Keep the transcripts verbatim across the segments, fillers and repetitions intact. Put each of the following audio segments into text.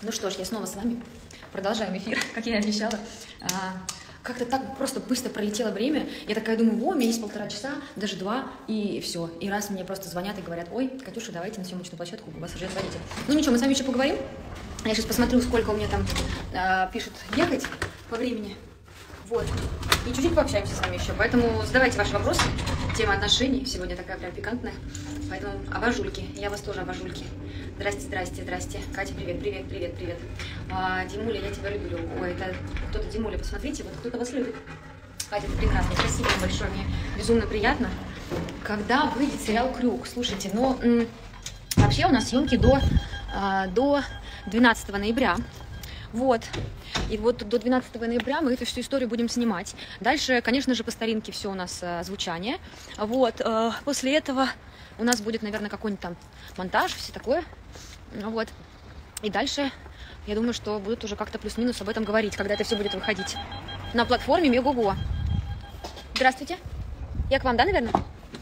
Ну что ж, я снова с вами. Продолжаем эфир, как я и обещала. А, как-то так просто быстро пролетело время. Я такая думаю, о, у меня есть полтора часа, даже два, и все. И раз мне просто звонят и говорят, ой, Катюша, давайте на съемочную площадку, вас уже звоните. Ну ничего, мы с вами еще поговорим. Я сейчас посмотрю, сколько у меня там а, пишут ехать по времени. Вот. И чуть-чуть пообщаемся с вами еще. Поэтому задавайте ваши вопросы. Тема отношений сегодня такая прям пикантная. Поэтому обожульки. Я вас тоже обожульки. Здрасте, здрасте, здрасте. Катя, привет, привет, привет, привет. А, Димуля, я тебя люблю. Ой, это кто-то Димуля, посмотрите, вот кто-то вас любит. Катя, это прекрасно. Спасибо вам большое. Мне безумно приятно. Когда выйдет сериал «Крюк»? Слушайте, ну, м- вообще у нас съемки до, а, до двенадцатого ноября. Вот. И вот до двенадцатого ноября мы эту всю историю будем снимать. Дальше, конечно же, по старинке все у нас а, звучание. Вот. А, после этого у нас будет, наверное, какой-нибудь там монтаж, все такое. Вот. И дальше, я думаю, что будут уже как-то плюс-минус об этом говорить, когда это все будет выходить на платформе Мегого. Здравствуйте. Я к вам, да, наверное?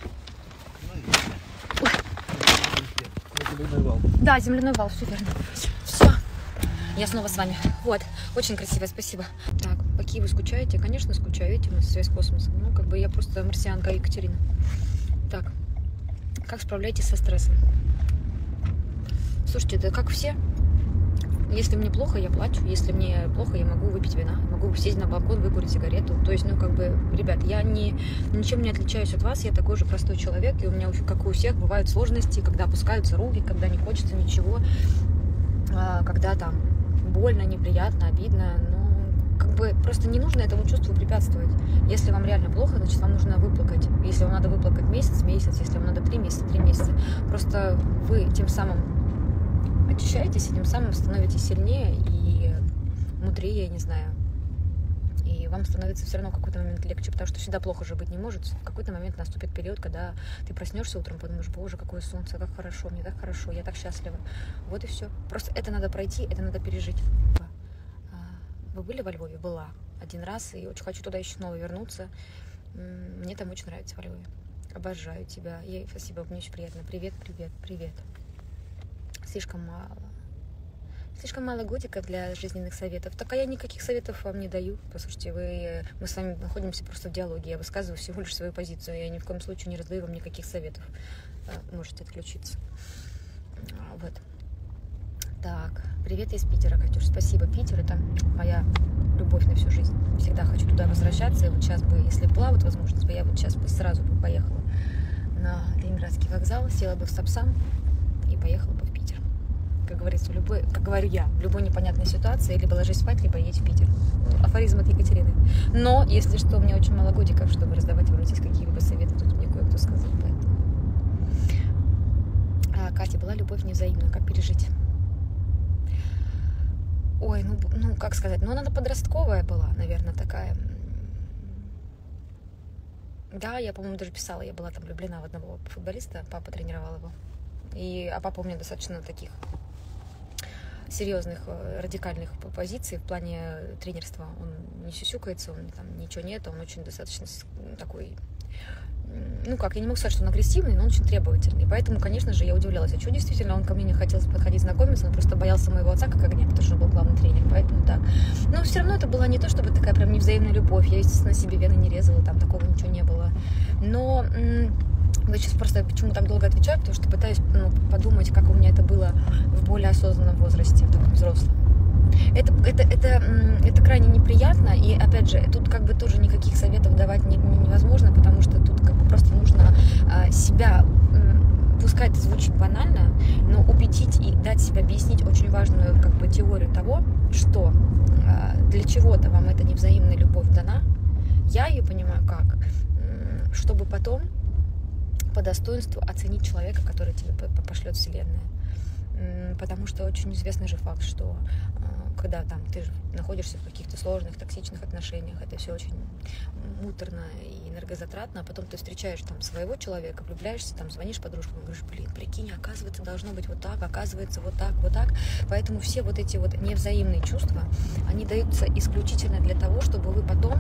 Земляной вал. Да, земляной вал, все верно. Все. Я снова с вами. Вот. Очень красиво, спасибо. Так, по Киеву скучаете? Конечно, скучаю. Видите, у нас связь с космосом. Ну, как бы я просто марсианка Екатерина. Так. Как справляетесь со стрессом? Слушайте, да как все. Если мне плохо, я плачу. Если мне плохо, я могу выпить вина. Могу сесть на балкон, выкурить сигарету. То есть, ну, как бы, ребят, я не, ничем не отличаюсь от вас. Я такой же простой человек. И у меня, как и у всех, бывают сложности, когда опускаются руки, когда не хочется ничего. Когда там больно, неприятно, обидно. Ну, как бы, просто не нужно этому чувству препятствовать. Если вам реально плохо, значит, вам нужно выплакать. Если вам надо выплакать месяц, месяц. Если вам надо три месяца, три месяца. Просто вы тем самым очищаетесь, и тем самым становитесь сильнее и мудрее, я не знаю. И вам становится все равно в какой-то момент легче, потому что всегда плохо же быть не может. В какой-то момент наступит период, когда ты проснешься утром, подумаешь, боже, какое солнце, как хорошо, мне так хорошо, я так счастлива. Вот и все. Просто это надо пройти, это надо пережить. Вы были во Львове? Была. Один раз, и очень хочу туда еще снова вернуться. Мне там очень нравится во Львове. Обожаю тебя. Ей, спасибо, мне очень приятно. Привет, привет, привет. Слишком мало. Слишком мало годика для жизненных советов. Так а я никаких советов вам не даю. Послушайте, вы, мы с вами находимся просто в диалоге. Я высказываю всего лишь свою позицию. Я ни в коем случае не раздаю вам никаких советов. Можете отключиться. Вот. Так, привет из Питера, Катюш. Спасибо, Питер. Это моя любовь на всю жизнь. Всегда хочу туда возвращаться. И вот сейчас бы, если была вот возможность, бы я вот сейчас бы сразу бы поехала на Ленинградский вокзал, села бы в Сапсан и поехала бы в Питер. Как говорится, в любой, как говорю я, в любой непонятной ситуации либо ложись спать, либо едь в Питер. Афоризм от Екатерины. Но, если что, у меня очень мало годиков, чтобы раздавать вам здесь какие-либо советы. Тут мне кое-кто сказал. Поэтому. А, Катя, была любовь невзаимна. Как пережить? Ой, ну, ну, как сказать, ну, она подростковая была, наверное, такая. Да, я, по-моему, даже писала, я была там влюблена в одного футболиста, папа тренировал его. И, а папа у меня достаточно таких серьезных, радикальных позиций в плане тренерства. Он не сюсюкается, он там ничего нет, он очень достаточно такой... Ну как, я не могу сказать, что он агрессивный, но он очень требовательный. Поэтому, конечно же, я удивлялась, а что действительно он ко мне не хотел подходить знакомиться, он просто боялся моего отца как огня, потому что он был главный тренер, поэтому так. Но все равно это была не то, чтобы такая прям невзаимная любовь. Я, естественно, себе вены не резала, там такого ничего не было. Но м- я сейчас просто почему так долго отвечаю, потому что пытаюсь ну, подумать, как у меня это было в более осознанном возрасте, в таком взрослом. Это, это, это, это крайне неприятно, и опять же, тут как бы тоже никаких советов давать не, не, невозможно, потому что тут как бы просто нужно а, себя, пускай это звучит банально, но убедить и дать себе объяснить очень важную как бы теорию того, что а, для чего-то вам эта невзаимная любовь дана. Я ее понимаю как, чтобы потом по достоинству оценить человека, который тебе пошлет Вселенная. Потому что очень известный же факт, что когда там ты находишься в каких-то сложных, токсичных отношениях, это все очень муторно и энергозатратно, а потом ты встречаешь там своего человека, влюбляешься, там звонишь подружкам и говоришь, блин, прикинь, оказывается, должно быть вот так, оказывается, вот так, вот так. Поэтому все вот эти вот невзаимные чувства, они даются исключительно для того, чтобы вы потом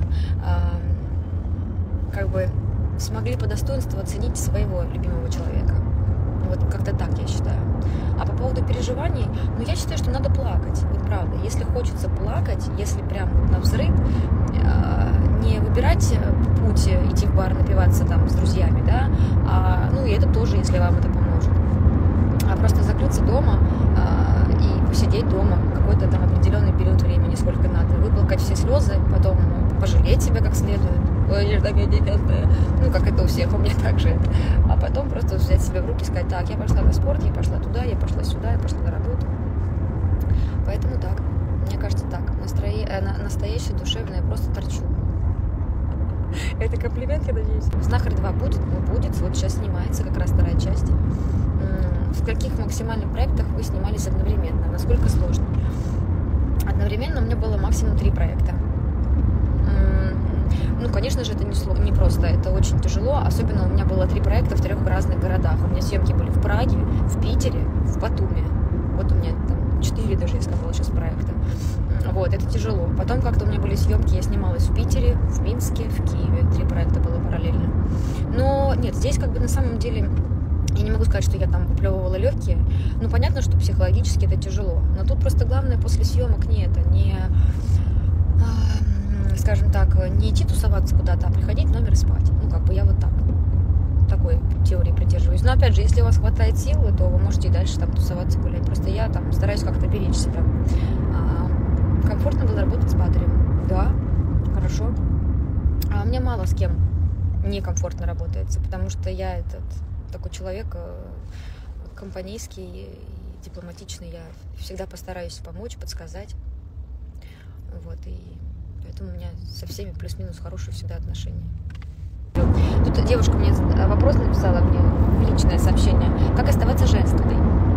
э, как бы смогли по достоинству оценить своего любимого человека. Вот как-то так я считаю. А по поводу переживаний, ну, я считаю, что надо плакать. Вот правда. Если хочется плакать, если прям на взрыв, не выбирать путь, идти в бар, напиваться там с друзьями, да, а, ну, и это тоже, если вам это поможет. А просто закрыться дома а, и посидеть дома какой-то там определенный период времени, сколько надо, выплакать все слезы, потом пожалеть себя как следует. Ой, я такая несчастная. Ну, как это у всех, у меня так же. А потом просто взять себя в руки и сказать: так, я пошла на спорт, я пошла туда, я пошла сюда, я пошла на работу. Поэтому так. Мне кажется, так. Настрое... Настоящее душевное, просто торчу. Это комплимент, я надеюсь. «Знахарь два» будет? Ну, будет. Вот сейчас снимается как раз вторая часть. В каких максимальных проектах вы снимались одновременно? Насколько сложно? Одновременно у меня было максимум три проекта. Ну, конечно же, это не, сло... не просто, это очень тяжело. Особенно у меня было три проекта в трех разных городах. У меня съемки были в Праге, в Питере, в Батуми. Вот у меня там четыре даже, я сказала, сейчас проекта. Вот, это тяжело. Потом как-то у меня были съемки, я снималась в Питере, в Минске, в Киеве. Три проекта было параллельно. Но нет, здесь как бы на самом деле... Я не могу сказать, что я там выплевывала легкие. Ну, понятно, что психологически это тяжело. Но тут просто главное после съемок не это, не... скажем так, не идти тусоваться куда-то, а приходить в номер и спать. Ну, как бы я вот так, такой теории придерживаюсь. Но, опять же, если у вас хватает силы, то вы можете и дальше там тусоваться, гулять. Просто я там стараюсь как-то беречь себя. А, комфортно было работать с Батарем? Да, хорошо. А мне мало с кем некомфортно работается, потому что я этот такой человек компанейский и дипломатичный. Я всегда постараюсь помочь, подсказать. Вот, и поэтому у меня со всеми плюс-минус хорошие всегда отношения. Тут девушка мне вопрос написала мне в личное сообщение. Как оставаться женственной?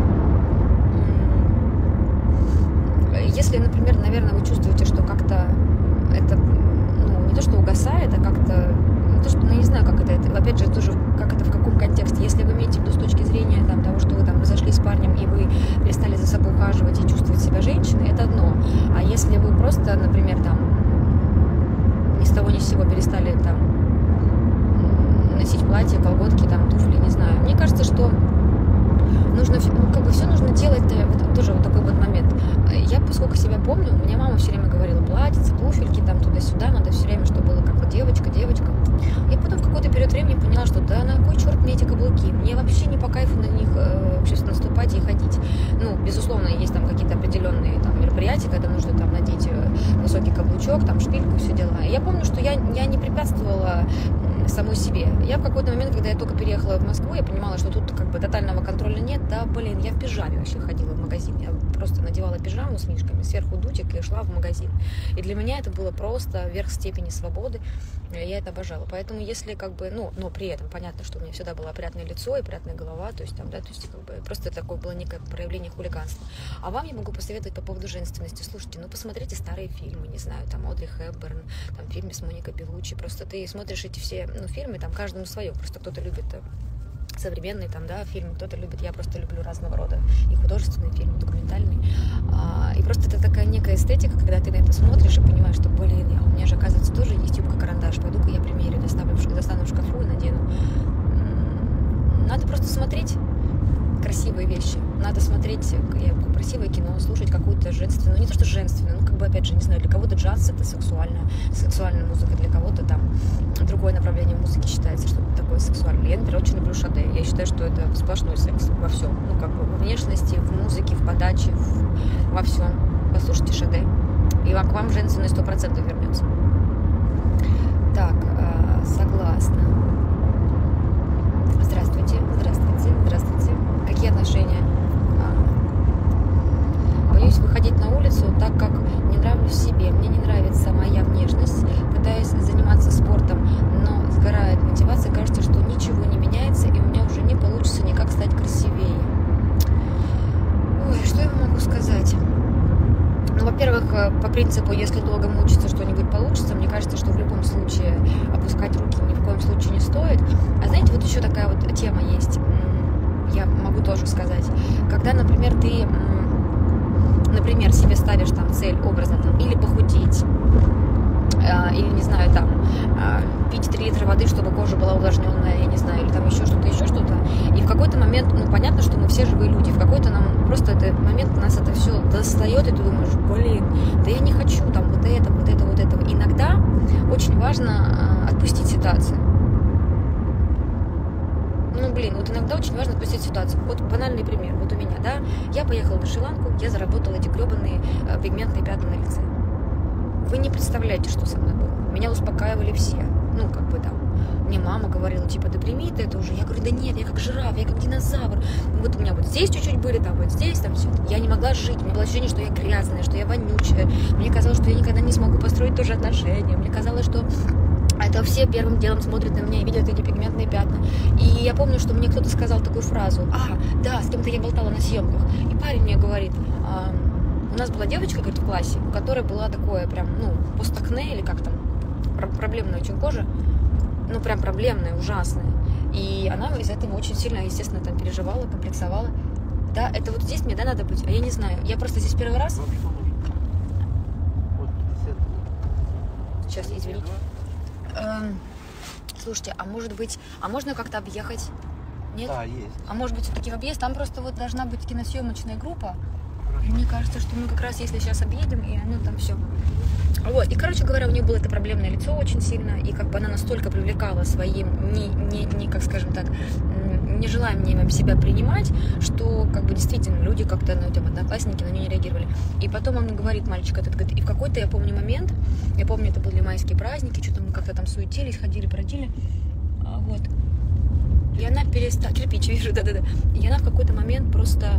Если, например, наверное, вы чувствуете, что как-то это, ну, не то, что угасает, а как-то, не то, что, ну, не знаю, как это, это, опять же, тоже, как это, в каком контексте. Если вы имеете в виду с точки зрения там, того, что вы там разошлись с парнем, и вы перестали за собой ухаживать и чувствовать себя женщиной, это одно. А если вы просто, например, там, ни с того ни с сего перестали там носить платье, колготки, там, туфли, не знаю. Мне кажется, что нужно, ну, как бы все нужно делать, вот, тоже вот такой вот момент. Я, поскольку себя помню, у меня мама все время говорила: платьица, туфельки, там, туда-сюда, надо все время, чтобы было как вот девочка, девочка. Я потом в какой-то период времени поняла, что да на кой черт мне эти каблуки? Мне вообще не по кайфу на них э, вообще наступать и ходить. Ну, безусловно, есть там какие-то определенные там мероприятия, когда нужно там надеть высокий каблучок, там шпильку, все дела. И я помню, что я, я не препятствовала самой себе. Я в какой-то момент, когда я только переехала в Москву, я понимала, что тут как бы тотального контроля нет. Да, блин, я в пижаме вообще ходила в магазин. Я просто надевала пижаму с мишками, сверху дутик и шла в магазин. И для меня это было просто верх степени свободы. Я это обожала. Поэтому если как бы, ну, но при этом понятно, что у меня всегда было опрятное лицо и опрятная голова, то есть там, да, то есть как бы просто такое было некое проявление хулиганства. А вам я могу посоветовать по поводу женственности. Слушайте, ну посмотрите старые фильмы, не знаю, там Одри Хепберн, там фильмы с Моникой Беллуччи. Просто ты смотришь эти все, ну, фильмы, там каждому свое. Просто кто-то любит современные там, да, фильмы, кто-то любит, я просто люблю разного рода и художественные фильмы, и документальные. А, и просто это такая некая эстетика, когда ты на это смотришь и понимаешь, что, блин, я, у меня же, оказывается, тоже есть юбка-карандаш, пойду-ка я примерю, доставлю, достану в шкафу и надену. Надо просто смотреть красивые вещи, надо смотреть красивое кино, слушать какую-то женственную, не то что женственную, ну как бы опять же, не знаю, для кого-то джаз это сексуальная, сексуальная музыка, для кого-то там другое направление музыки считается что-то такое сексуальное. Я, например, очень люблю Шаде, я считаю, что это сплошной секс во всем, ну как бы во внешности, в музыке, в подаче, в, во всем. Послушайте Шаде, и вам, к вам женственность сто процентов вернется. Так, э, согласна. Здравствуйте, здравствуйте, здравствуйте. Какие отношения? Боюсь выходить на улицу, так как не нравлюсь себе. Мне не нравится моя внешность. Пытаюсь заниматься спортом, но сгорает мотивация. Кажется, что ничего не меняется, и у меня уже не получится никак стать красивее. Ой, что я вам могу сказать? Ну, во-первых, по принципу, если долго мучиться, что-нибудь получится, мне кажется, что в любом случае опускать руки ни в коем случае не стоит. А знаете, вот еще такая вот тема есть, я могу тоже сказать. Когда, например, ты, например, себе ставишь там цель образно там, или похудеть, или, не знаю, там, пить три литра воды, чтобы кожа была увлажненная, я не знаю, или там еще что-то, еще что-то. И в какой-то момент, ну, понятно, что мы все живые люди, в какой-то нам просто этот момент нас это все достает, и ты думаешь, блин, да я не хочу там вот это, вот это, вот это. Иногда очень важно отпустить ситуацию. Ну, блин, вот иногда очень важно отпустить ситуацию. Вот банальный пример, вот у меня, да, я поехала на Шри-Ланку, я заработала эти гребаные пигментные пятна на лице. Вы не представляете, что со мной было. Меня успокаивали все. Ну, как бы там, мне мама говорила, типа, да прими ты это уже. Я говорю, да нет, я как жираф, я как динозавр. Вот у меня вот здесь чуть-чуть были, там вот здесь, там все. Я не могла жить. У меня было ощущение, что я грязная, что я вонючая. Мне казалось, что я никогда не смогу построить тоже отношения. Мне казалось, что это все первым делом смотрят на меня и видят эти пигментные пятна. И я помню, что мне кто-то сказал такую фразу. А, да, с кем-то я болтала на съемках. И парень мне говорит... У нас была девочка, говорит, в классе, у которой была такое прям, ну, постакне, или как там, проблемная очень кожа, ну, прям проблемная, ужасная. И она из-за этого очень сильно, естественно, там переживала, комплексовала. Да, это вот здесь мне, да, надо быть, а я не знаю. Я просто здесь первый раз. Сейчас, извините. Эм, слушайте, а может быть, а можно как-то объехать? Нет? Да, есть. А может быть, все-таки в объезд? Там просто вот должна быть киносъемочная группа. И мне кажется, что мы как раз, если сейчас объедем, и оно там все. Вот. И, короче говоря, у нее было это проблемное лицо очень сильно, и как бы она настолько привлекала своим, не, не, не как скажем так, нежеланием себя принимать, что как бы действительно люди как-то, ну, там, одноклассники на нее не реагировали. И потом он говорит, мальчик этот, говорит, и в какой-то, я помню, момент, я помню, это были майские праздники, что-то мы как-то там суетились, ходили, бродили, вот. И она перестала, кирпич вижу, да-да-да, и она в какой-то момент просто...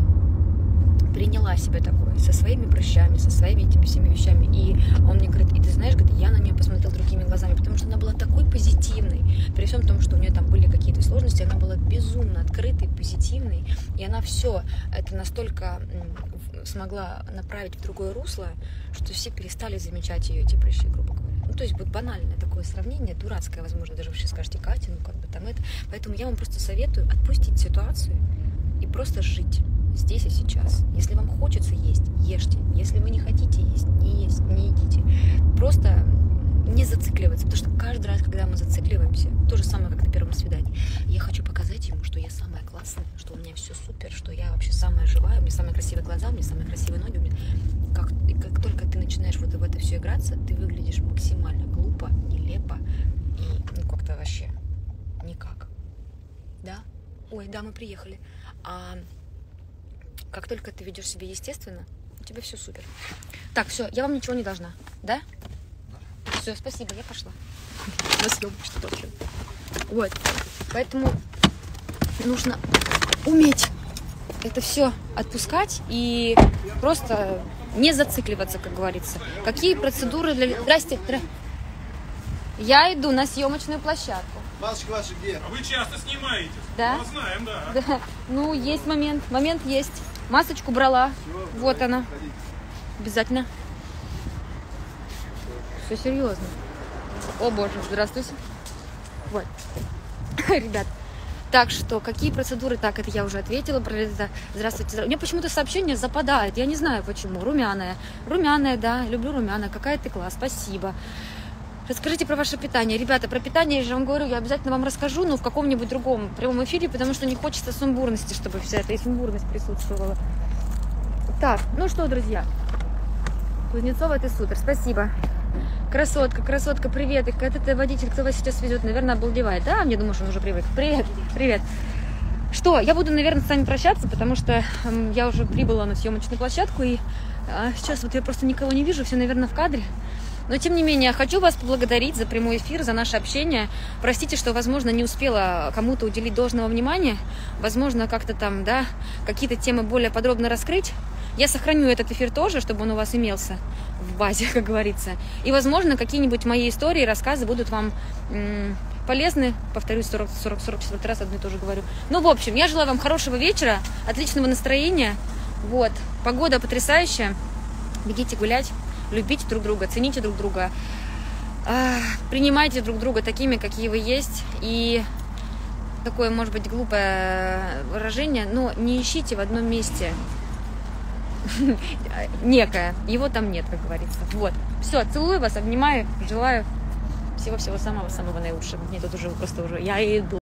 приняла себя такой, со своими прыщами, со своими этими всеми вещами. И он мне говорит, и ты знаешь, говорит, я на нее посмотрел другими глазами, потому что она была такой позитивной. При всем том, что у нее там были какие-то сложности, она была безумно открытой, позитивной. И она все это настолько смогла направить в другое русло, что все перестали замечать ее, эти прыщи, грубо говоря. Ну, то есть вот банальное такое сравнение, дурацкое, возможно, даже вы сейчас скажете, Катя, ну как бы там это. Поэтому я вам просто советую отпустить ситуацию и просто жить здесь и сейчас. Если вам хочется есть, ешьте. Если вы не хотите есть, не есть, не едите. Просто не зацикливаться, потому что каждый раз, когда мы зацикливаемся, то же самое, как на первом свидании. Я хочу показать ему, что я самая классная, что у меня все супер, что я вообще самая живая, у меня самые красивые глаза, у меня самые красивые ноги. У меня... как, как только ты начинаешь вот в это все играться, ты выглядишь максимально глупо, нелепо и ну как-то вообще никак. Да? Ой, да, мы приехали. А как только ты ведешь себя естественно, у тебя все супер. Так, все, я вам ничего не должна, да? Все, спасибо, я пошла. На съемку что-то вообще. Вот, поэтому нужно уметь это все отпускать и просто не зацикливаться, как говорится. Какие процедуры для... Здрасте. Здра... Я иду на съемочную площадку. Масочка ваша где? А вы часто снимаете? Да. Мы знаем, да. Да. Ну, есть момент. Момент есть. Масочку брала. Все, вот давай, она. ходите. Обязательно. Все серьезно. О боже, здравствуйте. Вот. Ребят. Так что, какие процедуры? Так, это я уже ответила про это. Здравствуйте. У меня почему-то сообщение западает. Я не знаю почему. Румяная. Румяная, да. Люблю румяная. Какая ты класс. Спасибо. Расскажите про ваше питание. Ребята, про питание я же вам говорю, я обязательно вам расскажу, но в каком-нибудь другом прямом эфире, потому что не хочется сумбурности, чтобы вся эта сумбурность присутствовала. Так, ну что, друзья. Кузнецова, ты супер. Спасибо. Красотка, красотка, привет. И этот водитель, кто вас сейчас везет, наверное, обалдевает. Да, мне думаю, что он уже привык. Привет, привет. Что, я буду, наверное, с вами прощаться, потому что э, я уже прибыла на съемочную площадку, и э, сейчас вот я просто никого не вижу, все, наверное, в кадре. Но, тем не менее, хочу вас поблагодарить за прямой эфир, за наше общение. Простите, что, возможно, не успела кому-то уделить должного внимания. Возможно, как-то там, да, какие-то темы более подробно раскрыть. Я сохраню этот эфир тоже, чтобы он у вас имелся в базе, как говорится. И, возможно, какие-нибудь мои истории, рассказы будут вам м- полезны. Повторюсь, сорок сорок четвёртый раз одно и то же говорю. Ну, в общем, я желаю вам хорошего вечера, отличного настроения. Вот, погода потрясающая. Бегите гулять. Любите друг друга, цените друг друга, принимайте друг друга такими, какие вы есть. И такое, может быть, глупое выражение, но не ищите в одном месте некое. Его там нет, как говорится. Вот. Все, целую вас, обнимаю, желаю всего-всего самого-самого наилучшего. Мне тут уже просто уже, я иду.